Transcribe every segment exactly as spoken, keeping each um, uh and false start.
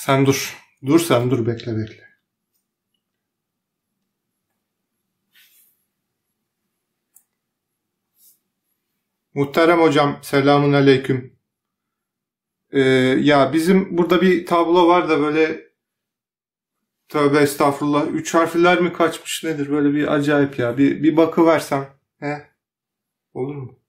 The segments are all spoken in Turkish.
Sen dur. Dur sen dur. Bekle bekle. Muhterem hocam, selamun aleyküm. Ee, ya bizim burada bir tablo var da böyle, tövbe estağfurullah, üç harfler mi kaçmış nedir, böyle bir acayip ya. Bir, bir bakıversem. He? Olur mu?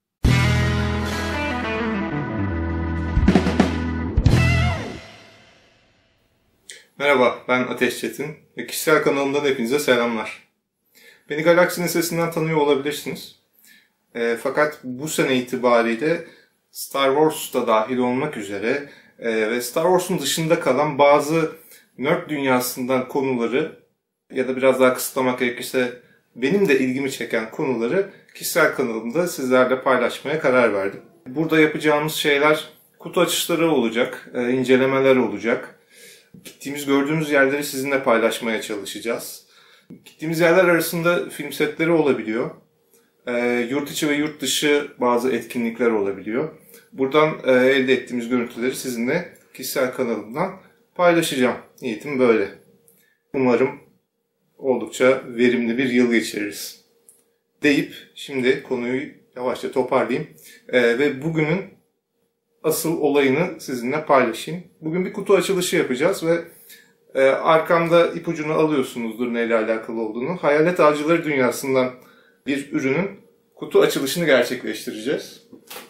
Merhaba, ben Ateş Çetin ve kişisel kanalımdan hepinize selamlar. Beni Galaksinin Sesinden tanıyor olabilirsiniz. E, fakat bu sene itibariyle Star Wars da dahil olmak üzere e, ve Star Wars'un dışında kalan bazı nerd dünyasından konuları ya da biraz daha kısıtlamak gerekirse benim de ilgimi çeken konuları kişisel kanalımda sizlerle paylaşmaya karar verdim. Burada yapacağımız şeyler kutu açışları olacak, e, incelemeler olacak. Gittiğimiz, gördüğümüz yerleri sizinle paylaşmaya çalışacağız. Gittiğimiz yerler arasında film setleri olabiliyor. E, yurt içi ve yurt dışı bazı etkinlikler olabiliyor. Buradan e, elde ettiğimiz görüntüleri sizinle kişisel kanalımdan paylaşacağım. Niyetim böyle. Umarım oldukça verimli bir yıl geçiririz. Deyip şimdi konuyu yavaşça toparlayayım. E, ve bugünün asıl olayını sizinle paylaşayım. Bugün bir kutu açılışı yapacağız ve e, arkamda ipucunu alıyorsunuzdur neyle alakalı olduğunu. Hayalet Avcıları dünyasından bir ürünün kutu açılışını gerçekleştireceğiz.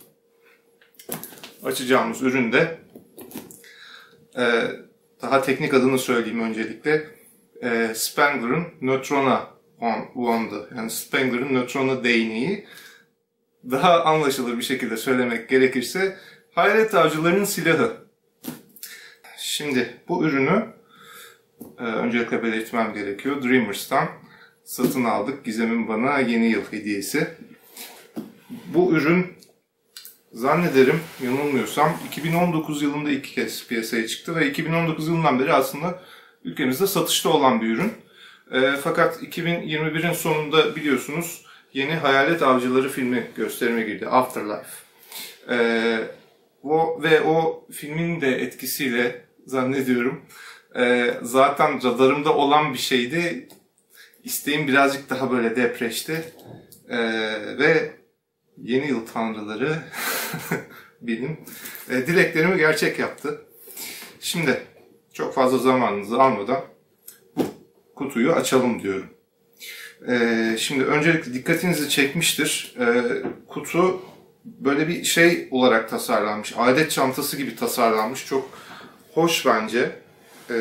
Açacağımız ürün de e, daha teknik adını söyleyeyim öncelikle. E, Spengler'ın Neutrona Wand'ı, yani Spengler'ın Neutrona değneği. Daha anlaşılır bir şekilde söylemek gerekirse Hayalet Avcıları'nın silahı. Şimdi bu ürünü e, öncelikle belirtmem gerekiyor. Dreamers'tan satın aldık. Gizem'in bana yeni yıl hediyesi. Bu ürün zannederim, yanılmıyorsam iki bin on dokuz yılında iki kez piyasaya çıktı ve iki bin on dokuz yılından beri aslında ülkemizde satışta olan bir ürün. E, fakat iki bin yirmi birin sonunda biliyorsunuz yeni Hayalet Avcıları filmi gösterime girdi. Afterlife. E, o ve o filmin de etkisiyle zannediyorum e, zaten radarımda olan bir şeydi. İsteğim birazcık daha böyle depreşti. E, ve yeni yıl tanrıları benim e, dileklerimi gerçek yaptı. Şimdi çok fazla zamanınızı almadan bu kutuyu açalım diyorum. E, şimdi öncelikle dikkatinizi çekmiştir. E, kutu böyle bir şey olarak tasarlanmış. Adet çantası gibi tasarlanmış. Çok hoş bence. E,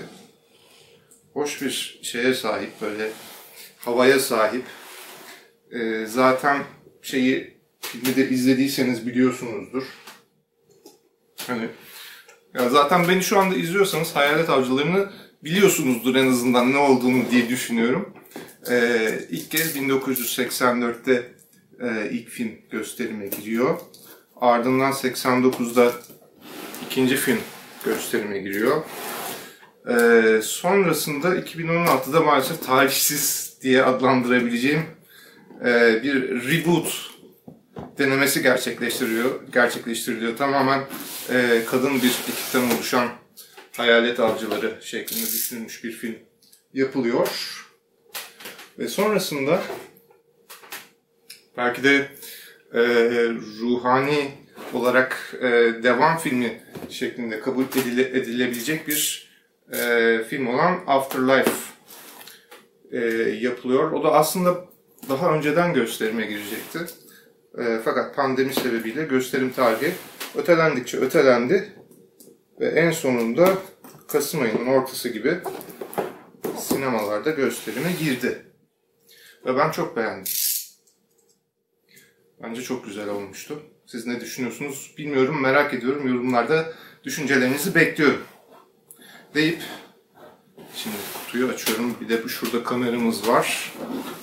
hoş bir şeye sahip, böyle havaya sahip. E, zaten şeyi, filmi de izlediyseniz biliyorsunuzdur. Hani ya zaten beni şu anda izliyorsanız Hayalet Avcıları'nı biliyorsunuzdur en azından ne olduğunu diye düşünüyorum. Ee, ilk kez bin dokuz yüz seksen dörtte e, ilk film gösterime giriyor. Ardından seksen dokuzda ikinci film gösterime giriyor. Ee, sonrasında iki bin on altıda maalesef tarihsiz diye adlandırabileceğim e, bir reboot denemesi gerçekleştiriyor, gerçekleştiriliyor. Tamamen e, kadın bir ekipten oluşan Hayalet Avcıları şeklinde düşünülmüş bir film yapılıyor. Ve sonrasında belki de e, ruhani olarak e, devam filmi şeklinde kabul edile, edilebilecek bir e, film olan Afterlife e, yapılıyor. O da aslında daha önceden gösterime girecekti. E, fakat pandemi sebebiyle gösterim tarihi ötelendikçe ötelendi ve en sonunda Kasım ayının ortası gibi sinemalarda gösterime girdi. Ve ben çok beğendim. Bence çok güzel olmuştu. Siz ne düşünüyorsunuz bilmiyorum, merak ediyorum. Yorumlarda düşüncelerinizi bekliyorum. Deyip şimdi kutuyu açıyorum. Bir de şurada kameramız var.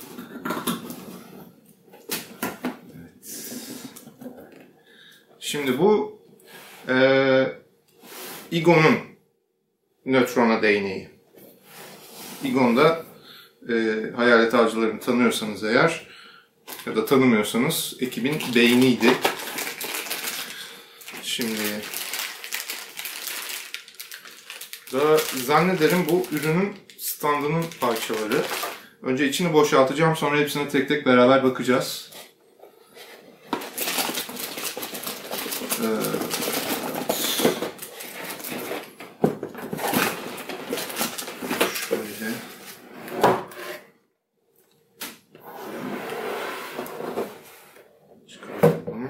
Şimdi bu e, Egon'un Neutrona değneği. Egon da e, Hayalet Avcıları'nı tanıyorsanız eğer ya da tanımıyorsanız ekibin beyniydi. Şimdi Da zannederim bu ürünün standının parçaları. Önce içini boşaltacağım, sonra hepsine tek tek beraber bakacağız. Ee, şöyle. Çıkartalım.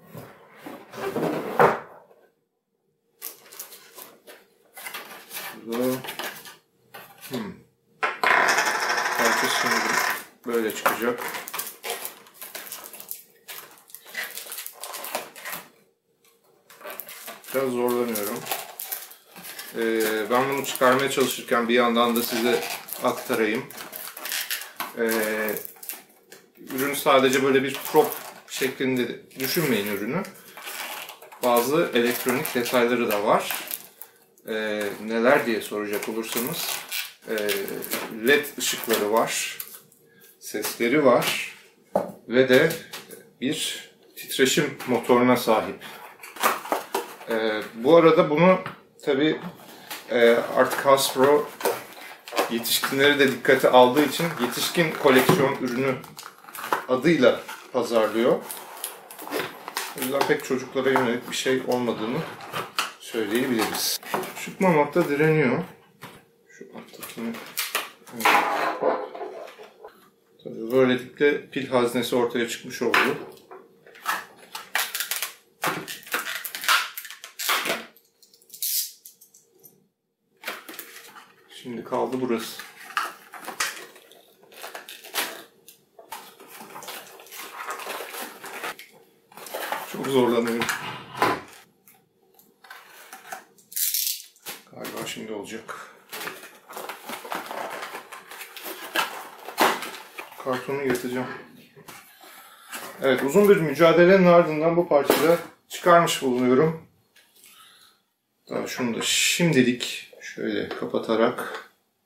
Burada. Hmm. Parça şimdi böyle çıkacak. Biraz zorlanıyorum. Ee, ben bunu çıkarmaya çalışırken bir yandan da size aktarayım. Ee, ürün sadece böyle bir prop şeklinde düşünmeyin ürünü. Bazı elektronik detayları da var. Ee, neler diye soracak olursanız e, led ışıkları var, sesleri var ve de bir titreşim motoruna sahip. Ee, bu arada bunu tabi e, artık Hasbro yetişkinleri de dikkate aldığı için yetişkin koleksiyon ürünü adıyla pazarlıyor. O yüzden pek çocuklara yönelik bir şey olmadığını söyleyebiliriz. Çıkmamakta direniyor. Şu alttakini. Evet. Tabii böylelikle pil haznesi ortaya çıkmış oldu. Şimdi kaldı burası. Çok zorlanıyorum. Galiba şimdi olacak. Kartonu yırtacağım. Evet, uzun bir mücadelenin ardından bu parçayı çıkarmış bulunuyorum. Daha şunu da şimdilik şöyle kapatarak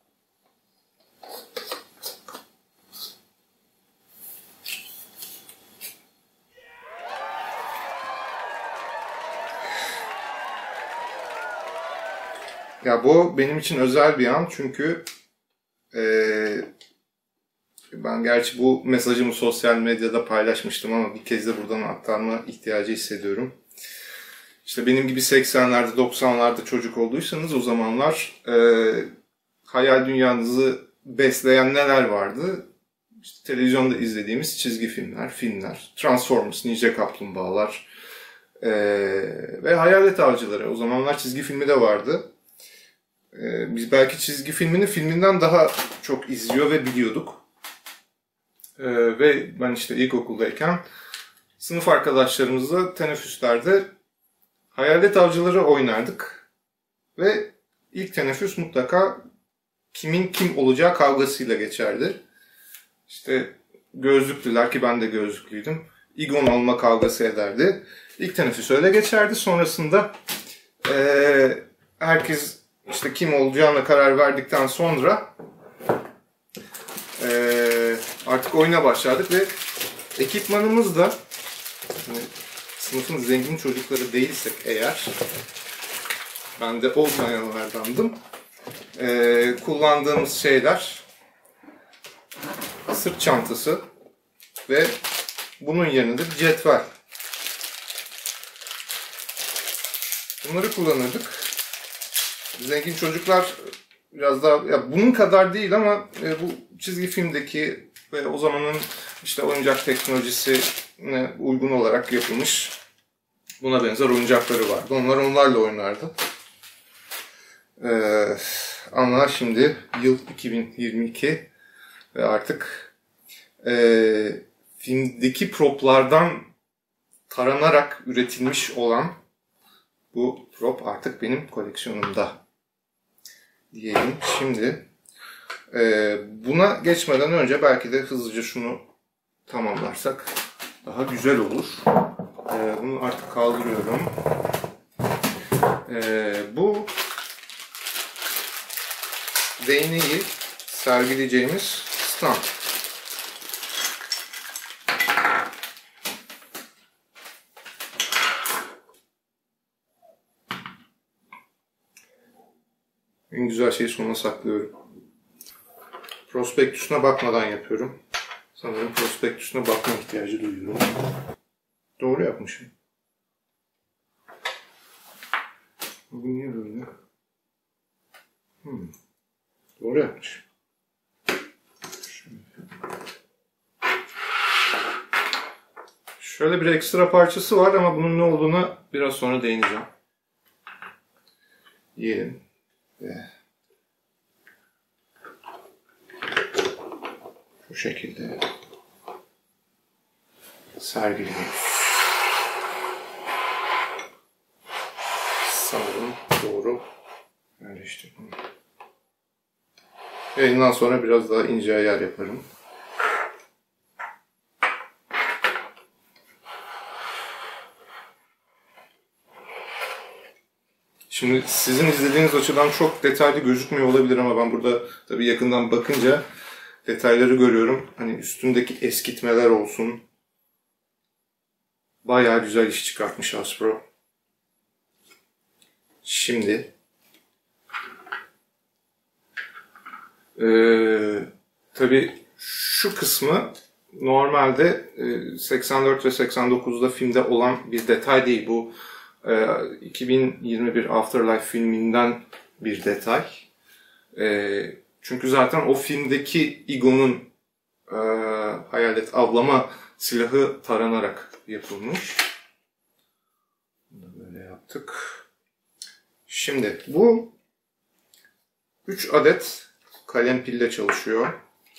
ya bu benim için özel bir an çünkü ee, ben gerçi bu mesajımı sosyal medyada paylaşmıştım ama bir kez de buradan aktarma ihtiyacı hissediyorum. İşte benim gibi seksenlerde doksanlarda çocuk olduysanız o zamanlar e, hayal dünyanızı besleyen neler vardı? İşte televizyonda izlediğimiz çizgi filmler, filmler, Transformers, Ninja Kaplumbağalar e, ve Hayalet Avcıları. O zamanlar çizgi filmi de vardı. E, biz belki çizgi filmini filminden daha çok izliyor ve biliyorduk. E, ve ben işte ilkokuldayken sınıf arkadaşlarımızla teneffüslerde Hayalet Avcıları oynardık. Ve ilk teneffüs mutlaka kimin kim olacağı kavgasıyla geçerdi. İşte gözlüklüler, ki ben de gözlüklüydüm, İgon olma kavgası ederdi. İlk teneffüs öyle geçerdi. Sonrasında ee, herkes işte kim olacağına karar verdikten sonra ee, artık oyuna başladık ve ekipmanımız da yani sınıfın zengin çocukları değilsek eğer, ben de olmayanlardandım. Ee, kullandığımız şeyler sırt çantası ve bunun yanında bir cetvel. Bunları kullanırdık. Zengin çocuklar biraz daha, ya bunun kadar değil ama e, bu çizgi filmdeki ve o zamanın işte oyuncak teknolojisine uygun olarak yapılmış buna benzer oyuncakları vardı. Onlar onlarla oynardı. Ee, ama şimdi yıl iki bin yirmi iki ve artık e, filmdeki proplardan taranarak üretilmiş olan bu prop artık benim koleksiyonumda diyelim. Şimdi e, buna geçmeden önce belki de hızlıca şunu tamamlarsak daha güzel olur. E, bunu artık kaldırıyorum. E, bu değneği sergileyeceğimiz stand. En güzel şeyi sona saklıyorum. Prospektüsüne bakmadan yapıyorum. Sanırım prospektüsüne bakma ihtiyacı duyuyorum. Doğru yapmışım. Bu niye böyle? Hmm. Doğru yapmışım. Şöyle bir ekstra parçası var ama bunun ne olduğuna biraz sonra değineceğim. Yiyelim. Ve bu şekilde sergiliyoruz. Sanırım doğru yerleştirdim. Yayından sonra biraz daha ince ayar yaparım. Şimdi sizin izlediğiniz açıdan çok detaylı gözükmüyor olabilir ama ben burada tabii yakından bakınca detayları görüyorum. Hani üstündeki eskitmeler olsun. Bayağı güzel iş çıkartmış Hasbro. Şimdi ee, tabii şu kısmı normalde seksen dört ve seksen dokuzda filmde olan bir detay değil. Bu iki bin yirmi bir Afterlife filminden bir detay. Çünkü zaten o filmdeki Egon'un hayalet avlama silahı taranarak yapılmış. Bunu da böyle yaptık. Şimdi bu üç adet kalem pille çalışıyor.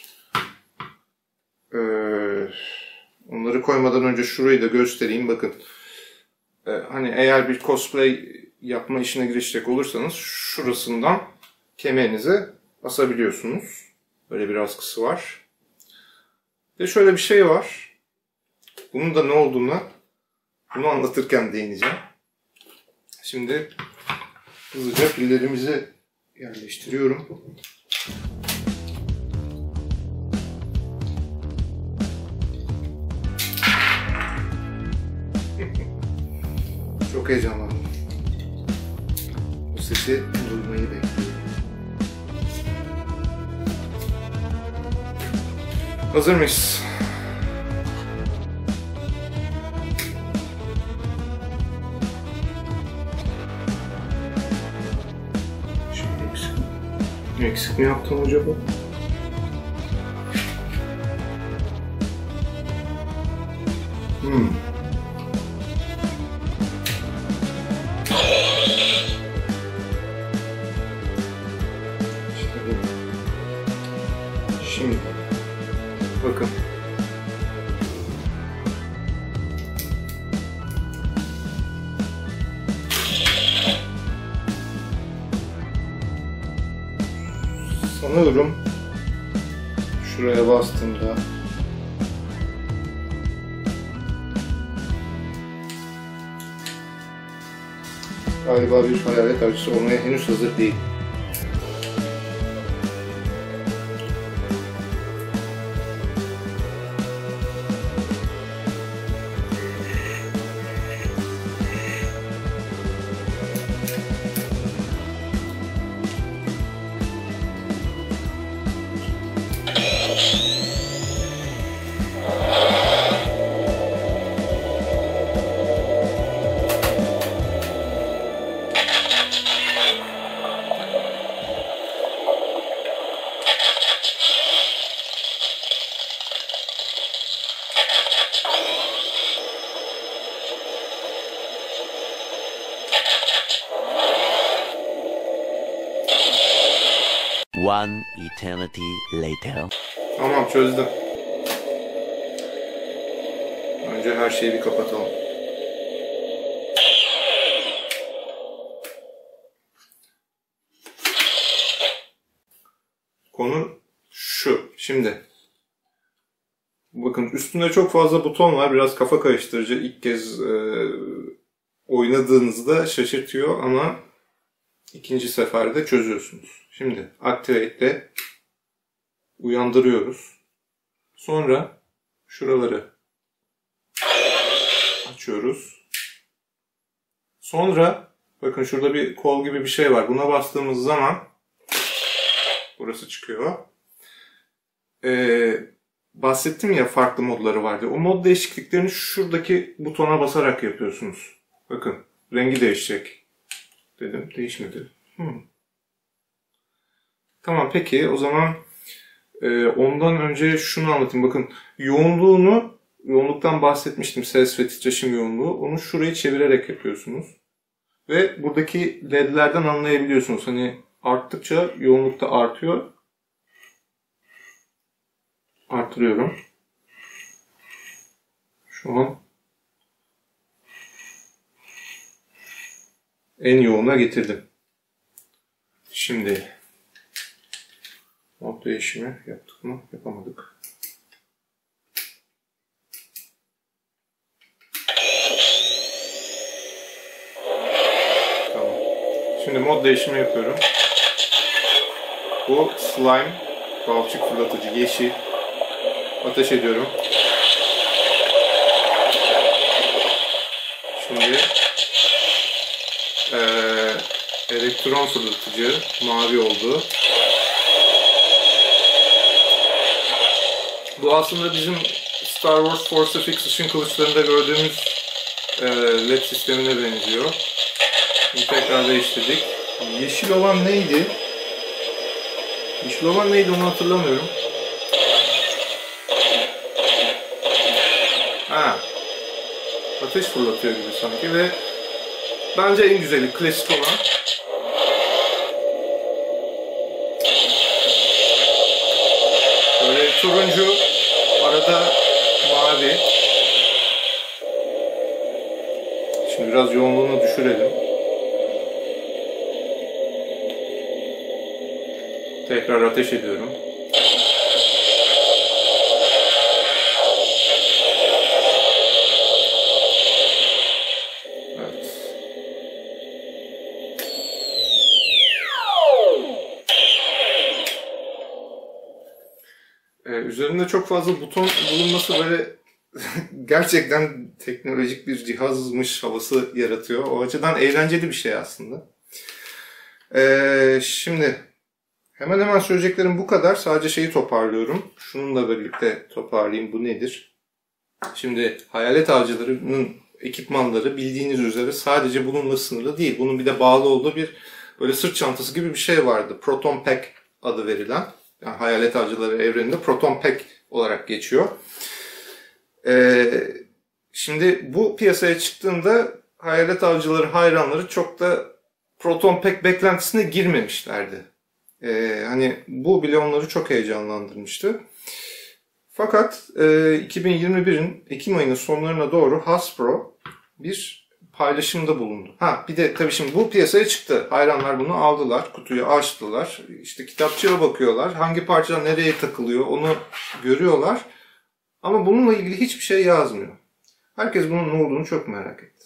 Onları koymadan önce şurayı da göstereyim. Bakın. Hani eğer bir cosplay yapma işine girişecek olursanız şurasından kemerinize asabiliyorsunuz. Böyle bir askısı var. Ve şöyle bir şey var. Bunun da ne olduğunu bunu anlatırken değineceğim. Şimdi hızlıca pillerimizi yerleştiriyorum. Çok heyecanlandım. Bu sesi duymayı bekliyorum. Hazır mıyız? Şimdi eksik mi? Eksik mi yaptım acaba? Hmm. Şimdi bakın. Sanıyorum şuraya bastığımda galiba bir hayalet avcısı olmaya henüz hazır değil. One eternity later. Tamam, çözdüm. Önce her şeyi bir kapatalım. Konu şu. Şimdi bakın üstünde çok fazla buton var. Biraz kafa karıştırıcı. İlk kez e, oynadığınızda şaşırtıyor ama ikinci seferde çözüyorsunuz. Şimdi Activate'le uyandırıyoruz. Sonra şuraları açıyoruz. Sonra bakın şurada bir kol gibi bir şey var. Buna bastığımız zaman burası çıkıyor. Ee, bahsettim ya farklı modları vardı. O mod değişikliklerini şuradaki butona basarak yapıyorsunuz. Bakın rengi değişecek. Dedim değişmedi. Hmm. Tamam peki o zaman e, ondan önce şunu anlatayım. Bakın yoğunluğunu, yoğunluktan bahsetmiştim. Ses ve titreşim yoğunluğu. Onu şurayı çevirerek yapıyorsunuz. Ve buradaki ledlerden anlayabiliyorsunuz. Hani arttıkça yoğunluk da artıyor. Artırıyorum. Şu an en yoğuna getirdim. Şimdi mod değişimi yaptık mı? Yapamadık. Tamam. Şimdi mod değişimi yapıyorum. Bu slime, balçık fırlatıcı, yeşil. Ateş ediyorum. Şimdi ee, elektron fırlatıcı mavi oldu. Bu aslında bizim Star Wars Force F X ışın kılıçlarında gördüğümüz e, led sistemine benziyor. Şimdi tekrar değiştirdik. Yeşil olan neydi? Yeşil olan neydi onu hatırlamıyorum. Ha, ateş fırlatıyor gibi sanki ve bence en güzeli, klasik olan. Böyle turuncu, arada mavi. Şimdi biraz yoğunluğunu düşürelim. Tekrar ateş ediyorum. Üzerinde çok fazla buton bulunması böyle gerçekten teknolojik bir cihazmış havası yaratıyor. O açıdan eğlenceli bir şey aslında. Ee, şimdi hemen hemen söyleyeceklerim bu kadar. Sadece şeyi toparlıyorum. Şununla birlikte toparlayayım. Bu nedir? Şimdi hayalet avcılarının ekipmanları bildiğiniz üzere sadece bununla sınırlı değil. Bunun bir de bağlı olduğu bir böyle sırt çantası gibi bir şey vardı. Proton Pack adı verilen. Yani hayalet avcıları evreninde Proton Pack olarak geçiyor. Ee, şimdi bu piyasaya çıktığında hayalet avcıları hayranları çok da Proton Pack beklentisine girmemişlerdi. Ee, hani bu bile onları çok heyecanlandırmıştı. Fakat e, iki bin yirmi birin Ekim ayının sonlarına doğru Hasbro bir paylaşımda bulundu. Ha bir de tabii şimdi bu piyasaya çıktı. Hayranlar bunu aldılar, kutuyu açtılar. İşte kitapçıya bakıyorlar. Hangi parça nereye takılıyor onu görüyorlar. Ama bununla ilgili hiçbir şey yazmıyor. Herkes bunun ne olduğunu çok merak etti.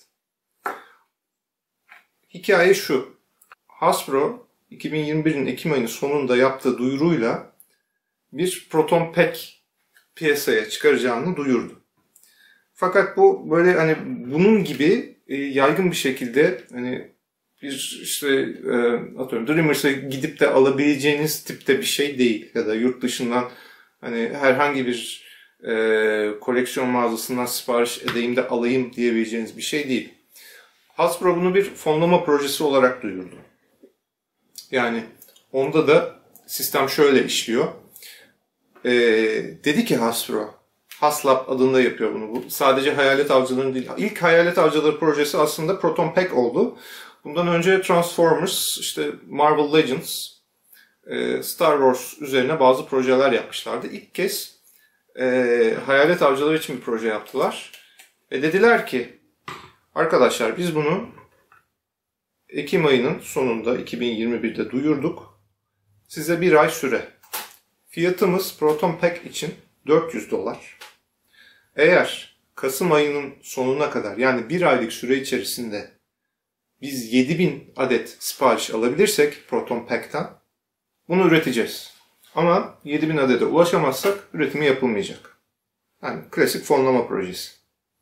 Hikaye şu. Hasbro iki bin yirmi birin Ekim ayının sonunda yaptığı duyuruyla bir Proton Pack piyasaya çıkaracağını duyurdu. Fakat bu böyle hani bunun gibi e, yaygın bir şekilde hani bir işte e, atıyorum Dreamers'a gidip de alabileceğiniz tipte bir şey değil. Ya da yurt dışından hani herhangi bir e, koleksiyon mağazasından sipariş edeyim de alayım diyebileceğiniz bir şey değil. Hasbro bunu bir fonlama projesi olarak duyurdu. Yani onda da sistem şöyle işliyor. E, dedi ki Hasbro, Haslab adında yapıyor bunu. Bu sadece hayalet avcılarının değil. İlk hayalet avcıları projesi aslında Proton Pack oldu. Bundan önce Transformers, işte Marvel Legends, Star Wars üzerine bazı projeler yapmışlardı. İlk kez e, hayalet avcıları için bir proje yaptılar. Ve dediler ki, arkadaşlar biz bunu Ekim ayının sonunda iki bin yirmi birde duyurduk. Size bir ay süre. Fiyatımız Proton Pack için dört yüz dolar. Eğer Kasım ayının sonuna kadar yani bir aylık süre içerisinde biz yedi bin adet sipariş alabilirsek Proton Pack'ten bunu üreteceğiz. Ama yedi bin adede ulaşamazsak üretimi yapılmayacak. Yani klasik fonlama projesi.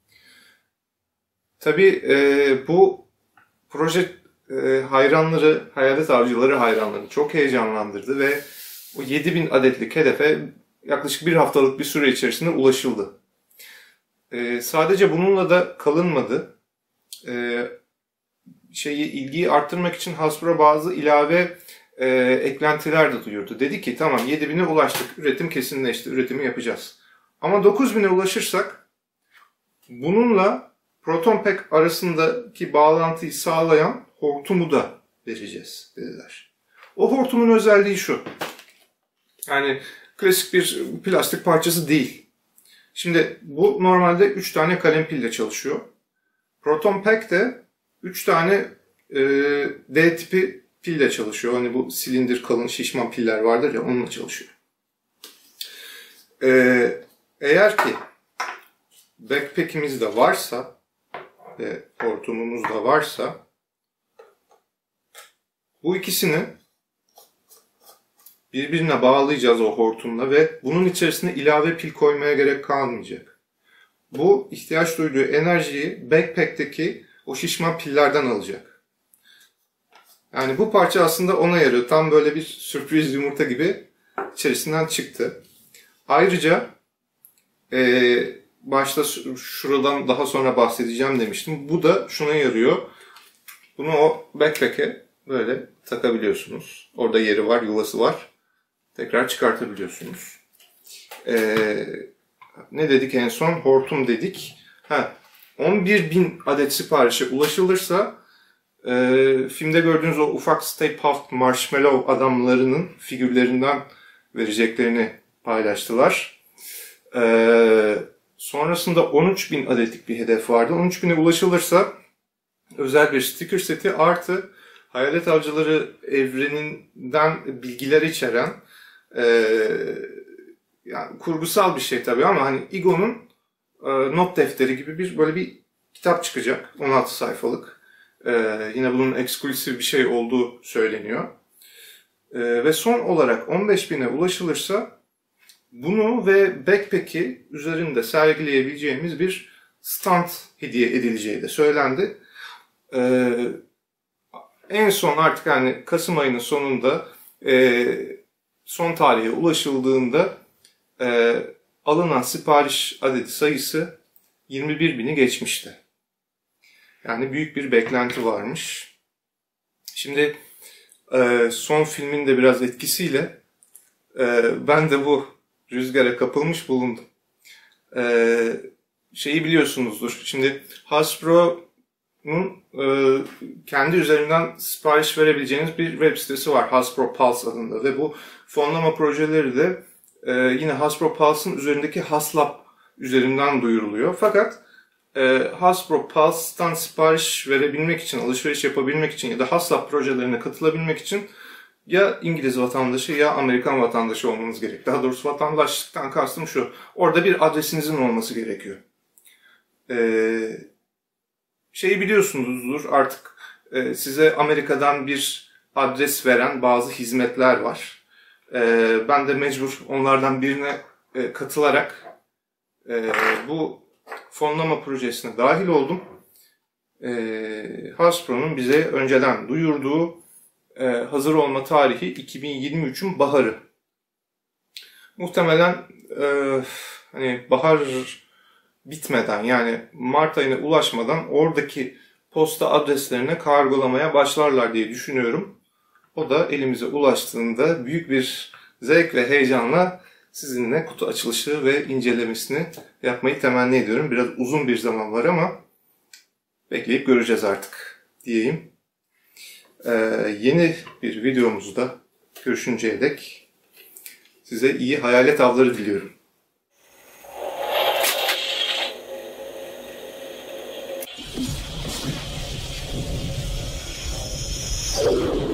Tabii e, bu proje e, hayranları, hayalet avcıları hayranları çok heyecanlandırdı ve o yedi bin adetlik hedefe yaklaşık bir haftalık bir süre içerisinde ulaşıldı. Ee, sadece bununla da kalınmadı. Ee, şeyi ilgiyi arttırmak için Hasbro bazı ilave e, eklentiler de duyurdu. Dedi ki tamam yedi bine ulaştık, üretim kesinleşti, üretimi yapacağız. Ama dokuz bine ulaşırsak bununla Proton Pack arasındaki bağlantıyı sağlayan hortumu da vereceğiz dediler. O hortumun özelliği şu. Yani klasik bir plastik parçası değil. Şimdi bu normalde üç tane kalem pille çalışıyor. Proton Pack de üç tane e, D tipi pille çalışıyor. Hani bu silindir kalın şişman piller vardır ya, onunla çalışıyor. E, eğer ki backpack'imiz de varsa ve hortumumuz da varsa bu ikisini birbirine bağlayacağız o hortumla ve bunun içerisine ilave pil koymaya gerek kalmayacak. Bu ihtiyaç duyduğu enerjiyi backpack'teki o şişman pillerden alacak. Yani bu parça aslında ona yarıyor. Tam böyle bir sürpriz yumurta gibi içerisinden çıktı. Ayrıca ee, başta şuradan daha sonra bahsedeceğim demiştim. Bu da şuna yarıyor. Bunu o backpack'e böyle takabiliyorsunuz. Orada yeri var, yuvası var. Tekrar çıkartabiliyorsunuz. Ee, ne dedik en son? Hortum dedik. Ha, on bir bin adet siparişe ulaşılırsa e, filmde gördüğünüz o ufak Stay Puft Marshmallow adamlarının figürlerinden vereceklerini paylaştılar. Ee, sonrasında on üç bin adetlik bir hedef vardı. on üç bine ulaşılırsa özel bir sticker seti artı Hayalet Avcıları evreninden bilgiler içeren e, yani kurgusal bir şey tabii ama hani Egon'un e, not defteri gibi bir böyle bir kitap çıkacak. on altı sayfalık. E, yine bunun eksklusif bir şey olduğu söyleniyor. E, ve son olarak on beş bine ulaşılırsa bunu ve backpack'i üzerinde sergileyebileceğimiz bir stand hediye edileceği de söylendi. E, en son artık hani Kasım ayının sonunda e, son tarihe ulaşıldığında e, alınan sipariş adedi sayısı yirmi bir bini geçmişti. Yani büyük bir beklenti varmış. Şimdi e, son filmin de biraz etkisiyle e, ben de bu rüzgara kapılmış bulundum. E, şeyi biliyorsunuzdur. Şimdi Hasbro'nun e, kendi üzerinden sipariş verebileceğiniz bir web sitesi var. Hasbro Pulse adında ve bu fonlama projeleri de e, yine Hasbro Pulse'ın üzerindeki Haslab üzerinden duyuruluyor. Fakat e, Hasbro Pulse'tan sipariş verebilmek için, alışveriş yapabilmek için ya da Haslab projelerine katılabilmek için ya İngiliz vatandaşı ya Amerikan vatandaşı olmanız gerek. Daha doğrusu vatandaşlıktan kastım şu. Orada bir adresinizin olması gerekiyor. Ee, şeyi biliyorsunuzdur artık e, size Amerika'dan bir adres veren bazı hizmetler var. Ee, ben de mecbur onlardan birine e, katılarak e, bu fonlama projesine dahil oldum. E, Hasbro'nun bize önceden duyurduğu e, hazır olma tarihi iki bin yirmi üçün baharı. Muhtemelen e, hani bahar bitmeden yani Mart ayına ulaşmadan oradaki posta adreslerine kargolamaya başlarlar diye düşünüyorum. O da elimize ulaştığında büyük bir zevk ve heyecanla sizinle kutu açılışı ve incelemesini yapmayı temenni ediyorum. Biraz uzun bir zaman var ama bekleyip göreceğiz artık diyeyim. Ee, yeni bir videomuzda görüşünceye dek size iyi hayalet avları diliyorum. Thank you.